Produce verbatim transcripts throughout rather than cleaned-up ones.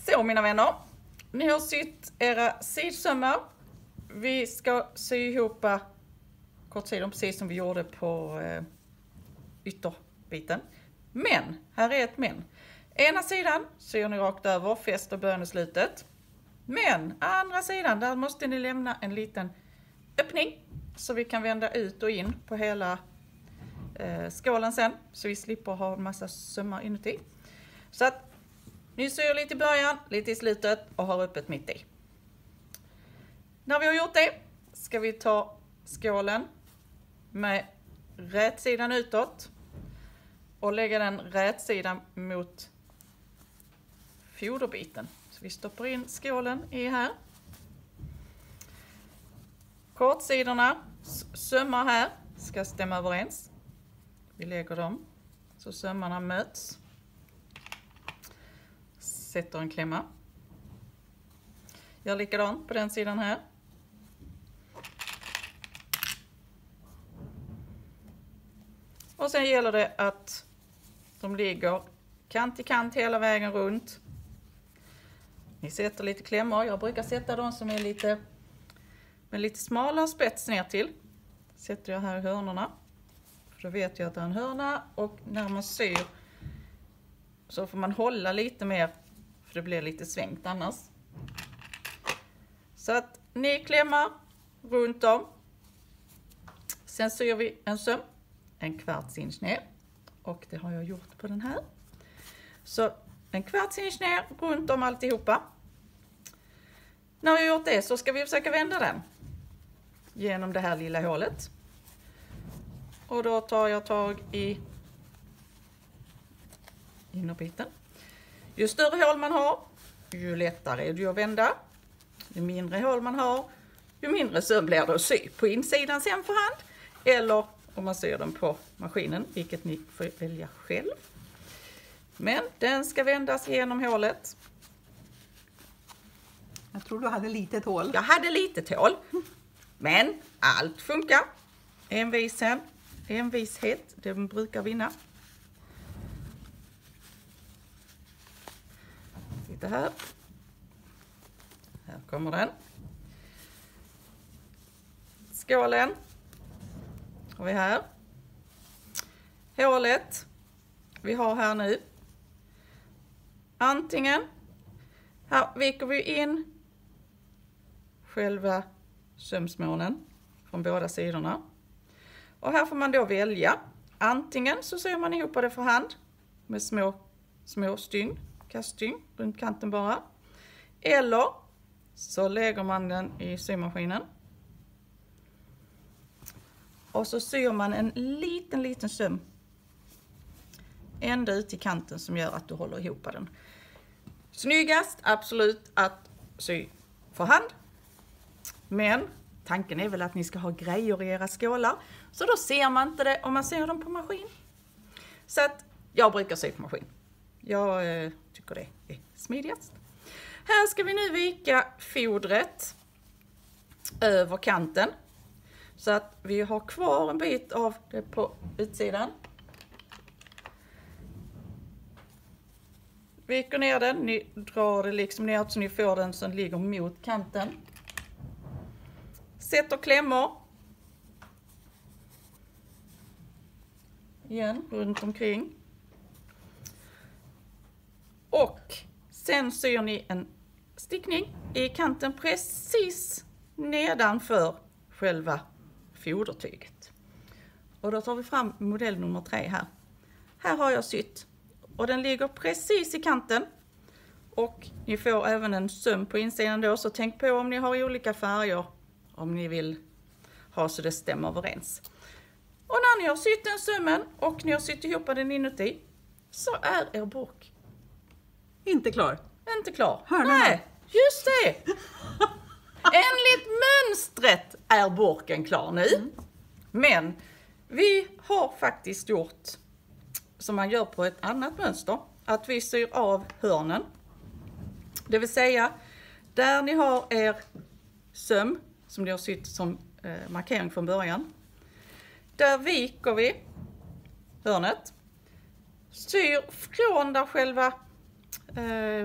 Så mina vänner, ni har sytt era sidsömmar. Vi ska sy ihop kortsidor precis som vi gjorde på eh, ytterbiten. Men, här är ett men. Ena sidan syr ni rakt över, fäster början och slutet. Men, andra sidan, där måste ni lämna en liten öppning. Så vi kan vända ut och in på hela eh, skålen sen. Så vi slipper ha en massa sömmar inuti. Så att ni syr lite i början, lite i slutet och har öppet mitt i. När vi har gjort det ska vi ta skålen med rätsidan utåt och lägga den rätsidan mot foderbiten. Så vi stoppar in skålen i här. Kortsidorna, sömmar här, ska stämma överens. Vi lägger dem så sömmarna möts. Sätter en klämma. Gör likadant på den sidan här. Och sen gäller det att de ligger kant till kant hela vägen runt. Ni sätter lite klämmor. Jag brukar sätta de som är lite med lite smalare spets ner till. Sätter jag här i hörnorna. För då vet jag att det är en hörna. Och när man syr så får man hålla lite mer. För det blir lite svängt annars. Så att ni klämmar runt om. Sen syr vi en söm. En kvarts inch ner. Och det har jag gjort på den här. Så en kvarts inch ner runt om alltihopa. När vi har gjort det så ska vi försöka vända den. Genom det här lilla hålet. Och då tar jag tag i innerbiten. Ju större hål man har, ju lättare är det att vända. Ju mindre hål man har, ju mindre söm blir det att sy på insidan sen för hand. Eller om man syr den på maskinen, vilket ni får välja själv. Men den ska vändas genom hålet. Jag tror du hade litet hål. Jag hade litet hål. Men allt funkar. Envisen, envishet, det brukar vinna. Titta här. Här kommer den. Skålen. Har vi här. Hålet. Vi har här nu. Antingen. Här viker vi in själva sömsmånen från båda sidorna. Och här får man då välja. Antingen så syr man ihop det för hand med små, små stygn, kaststygn runt kanten bara. Eller så lägger man den i symaskinen. Och så syr man en liten, liten söm ända ut i kanten som gör att du håller ihop den. Snyggast absolut att sy för hand. Men tanken är väl att ni ska ha grejer i era skålar. Så då ser man inte det om man ser dem på maskin. Så att jag brukar sy på maskin. Jag eh, tycker det är smidigast. Här ska vi nu vika fodret över kanten. Så att vi har kvar en bit av det på utsidan. Viker ner den, ni drar det liksom ner så ni får den som ligger mot kanten. Sätter klämmor. Igen, runt omkring. Och sen syr ni en stickning i kanten precis nedanför själva fodertyget. Och då tar vi fram modell nummer tre här. Här har jag sytt. Och den ligger precis i kanten. Och ni får även en söm på insidan då. Så tänk på om ni har olika färger. Om ni vill ha så det stämmer överens. Och när ni har sytt den sömmen och ni har sytt ihop den inuti. Så är er burk Inte klar. inte klar. Hörnorna. Nej, just det. Enligt mönstret är burken klar nu. Mm. Men vi har faktiskt gjort som man gör på ett annat mönster. Att vi syr av hörnen. Det vill säga, där ni har er söm som ni har sytt som eh, markering från början. Där viker vi hörnet. Syr från där själva eh,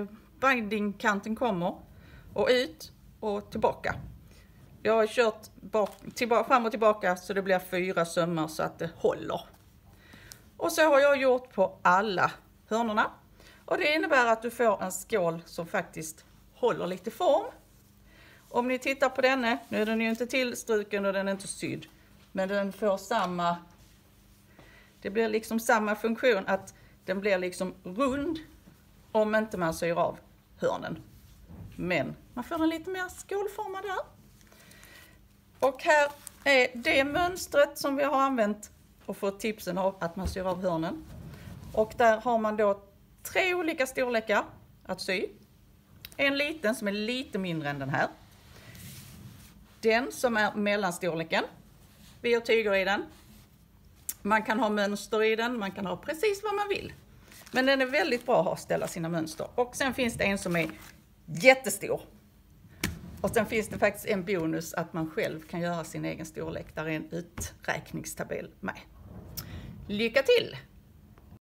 bindingkanten kommer och ut och tillbaka. Jag har kört bak, tillbaka, fram och tillbaka så det blir fyra sömmar så att det håller. Och så har jag gjort på alla hörnorna. Och det innebär att du får en skål som faktiskt håller lite form. Om ni tittar på denna, nu är den ju inte tillstruken och den är inte sydd. Men den får samma, det blir liksom samma funktion att den blir liksom rund om inte man syr av hörnen. Men man får den lite mer skålformad där. Och här är det mönstret som vi har använt och fått tipsen av att man syr av hörnen. Och där har man då tre olika storlekar att sy. En liten som är lite mindre än den här. Den som är mellanstorleken. Vi har tyger i den. Man kan ha mönster i den, man kan ha precis vad man vill. Men den är väldigt bra att ha att ställa sina mönster. Och sen finns det en som är jättestor. Och sen finns det faktiskt en bonus att man själv kan göra sin egen storlek. Där är en uträkningstabell med. Lycka till!